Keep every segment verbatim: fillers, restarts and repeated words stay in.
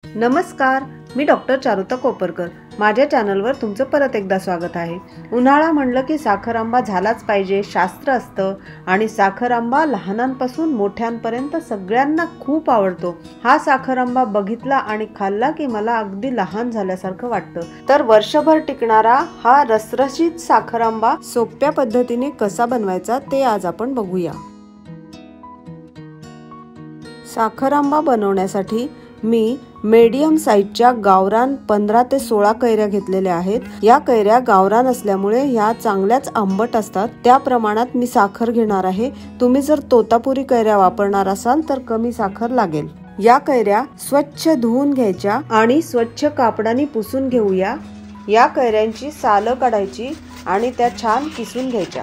नमस्कार, मी डॉक्टर चारुता कोपरकर। माझ्या चॅनलवर तुमचं परत एकदा स्वागत आहे। उन्हाळा म्हणलं की साखर आंबा झालाच पाहिजे शास्त्र असतं आणि साखर आंबा लहानांपासून मोठ्यांपर्यंत सगळ्यांना खूप आवडतो। हा साखर आंबा बघितला आणि खाल्ला की मला अगदी लहान झाल्यासारखं वाटतं। तर वर्षभर टिकणारा हा रसरशीत साखर आंबा सोप्या पद्धतीने कसा बनवायचा ते आज आपण बघूया। साखर आंबा बनवण्यासाठी मी मीडियम साइजच्या गावरान पंधरा ते सोळा कैऱ्या घेतलेल्या आहेत। या कैऱ्या गावरान असल्यामुळे ह्या चांगल्याच आंबट असतात, त्या प्रमाणात मी साखर घेणार आहे। तुम्ही जर तोतापुरी कैऱ्या वापरणार असाल तर कमी साखर लागेल। या कैऱ्या स्वच्छ धुवून घ्यायच्या आणि स्वच्छ कापडाने पुसून घेऊया। या कैऱ्यांची सालं काढायची आणि त्या छान किसून घ्यायच्या।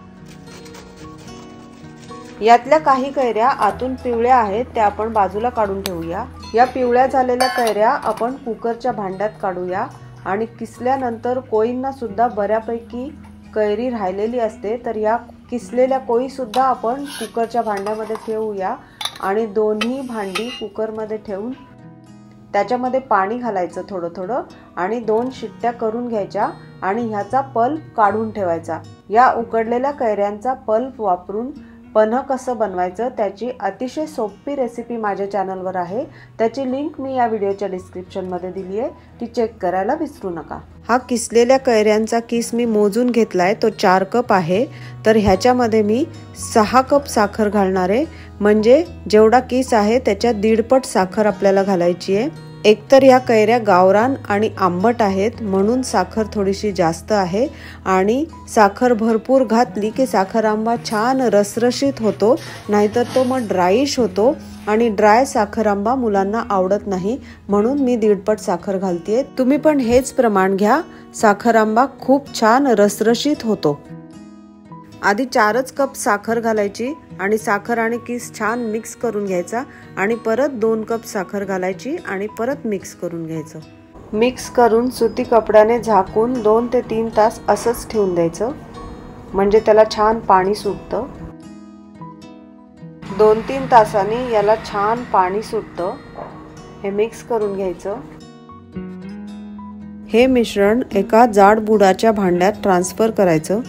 यातल्या काही कैऱ्या आतून पिवळ्या आहेत, त्या आपण बाजूला काढून ठेवूया। या पिवळ्या झालेल्या कैऱ्या आपण कुकरच्या भांड्यात काढूया आणि किसल्यानंतर कोईंना सुद्धा बऱ्यापैकी कैरी राहिलेली असते, तर या किसलेल्या कोई सुद्धा आपण कुकरच्या भांड्यामध्ये ठेवूया आणि दोन्ही भांडी कुकरमध्ये ठेवून त्याच्यामध्ये पाणी घालायचं थोडं थोडं आणि दोन शिट्ट्या करून घ्यायच्या आणि ह्याचा पल्प काढून ठेवायचा। या उकडलेल्या कैऱ्यांचा पल्प वापरून पन्ह कसं बनवायचं त्याची अतिशय सोपी रेसिपी माझ्या चॅनलवर आहे। त्याची लिंक मी या व्हिडिओच्या डिस्क्रिप्शनमध्ये दिली आहे, ती चेक करायला विसरू नका। हा किसलेल्या कैऱ्यांचा किस मी मोजून घेतलाय, तो चार कप आहे। तर ह्याच्यामध्ये मी सहा कप साखर घालणार आहे, म्हणजे जेवढा किस आहे त्याच्या दीडपट साखर आपल्याला घालायची आहे। एकतर या कैऱ्या गावरान आणि आंबट आहेत म्हणून साखर थोडीशी जास्त आहे आणि साखर भरपूर घातली की साखर आंबा छान रसरशीत होतो, नाहीतर तो मग ड्राईश होतो आणि ड्राय साखर आंबा मुलांना आवडत नाही, म्हणून मी दीडपट साखर घालतेय। तुम्ही पण हेच प्रमाण घ्या, साखर आंबा खूप छान रसरशीत होतो। आधी चारच कप साखर घालायची आणि साखर आणि किस छान मिक्स करून घ्यायचा आणि परत दोन कप साखर घालायची आणि परत मिक्स करून घ्यायचं। मिक्स करून सुती कपड्याने झाकून दोन ते तीन तास असंच ठेवून द्यायचं, म्हणजे त्याला छान पाणी सुटतं। दोन तीन तासांनी याला छान पाणी सुटतं। हे मिक्स करून घ्यायचं। हे मिश्रण एका जाड बुडाच्या भांड्यात ट्रान्सफर करायचं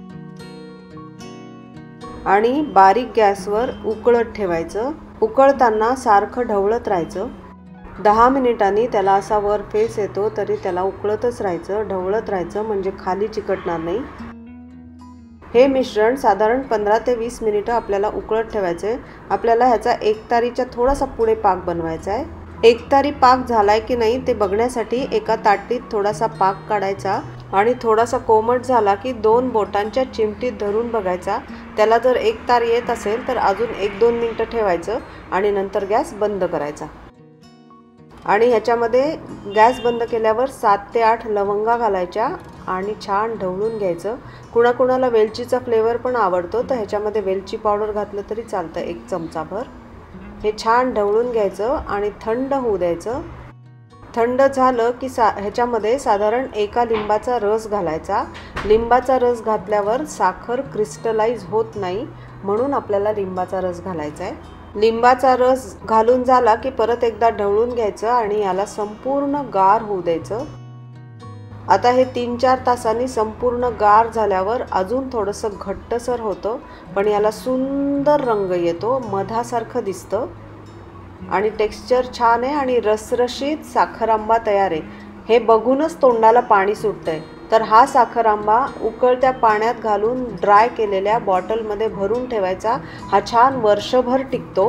आणि बारीक गॅसवर उकळत ठेवायचं। उकळताना सारखं ढवळत राहायचं। दहा मिनिटांनी त्याला असा वर फेस येतो तरी त्याला उकळतच राहायचं, ढवळत राहायचं, म्हणजे खाली चिकटणार नाही। हे मिश्रण साधारण पंधरा ते वीस मिनिटं आपल्याला उकळत ठेवायचे। आपल्याला ह्याचा एकतारीच्या थोडासा पुढे पाक बनवायचा आहे। एकतारी पाक झालाय की नाही ते बघण्यासाठी एका ताटीत थोडासा पाक काढायचा आणि थोडासा कोमट झाला की दोन बोटांच्या चिमटीत धरून बघायचा। त्याला जर एक तार येत असेल तर अजून एक दोन मिनिटं ठेवायचं आणि नंतर गॅस बंद करायचा। आणि ह्याच्यामध्ये गॅस बंद केल्यावर सात ते आठ लवंगा घालायच्या आणि छान ढवळून घ्यायचं। कुणाकुणाला वेलचीचा फ्लेवर पण आवडतो, तर ह्याच्यामध्ये वेलची पावडर घातलं तरी चालतं, एक चमचाभर। हे छान ढवळून घ्यायचं आणि थंड होऊ द्यायचं। थंड झालं की सा ह्याच्यामध्ये साधारण एका लिंबाचा रस घालायचा। लिंबाचा रस घातल्यावर साखर क्रिस्टलाइज होत नाही, म्हणून आपल्याला लिंबाचा रस घालायचा आहे। लिंबाचा रस घालून झाला की परत एकदा ढवळून घ्यायचं आणि याला संपूर्ण गार होऊ द्यायचं। आता हे तीन चार तासांनी संपूर्ण गार झाल्यावर अजून थोडंसं घट्टसर होतं, पण याला सुंदर रंग येतो, मधासारखं दिसतं आणि टेक्स्चर छान आहे आणि रसरशीत साखर आंबा तयार आहे। हे बघूनच तोंडाला पाणी सुटतंय। तर हा साखर आंबा उकळत्या पाण्यात घालून ड्राय केलेल्या बॉटलमध्ये भरून ठेवायचा। हा छान वर्षभर टिकतो।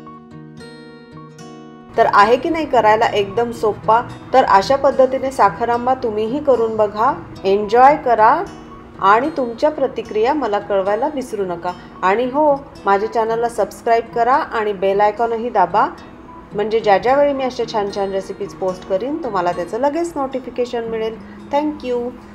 तर आहे की नाही करायला एकदम सोपा? तर अशा पद्धतीने साखर आंबा तुम्हीही करून बघा, एन्जॉय करा आणि तुमच्या प्रतिक्रिया मला कळवायला विसरू नका। आणि हो, माझ्या चॅनलला सबस्क्राईब करा आणि बेल आयकॉनही दाबा, म्हणजे ज्या ज्या वेळी मी अशा छान छान रेसिपीज पोस्ट करीन तुम्हाला त्याचं लगेच नोटिफिकेशन मिळेल। थँक्यू।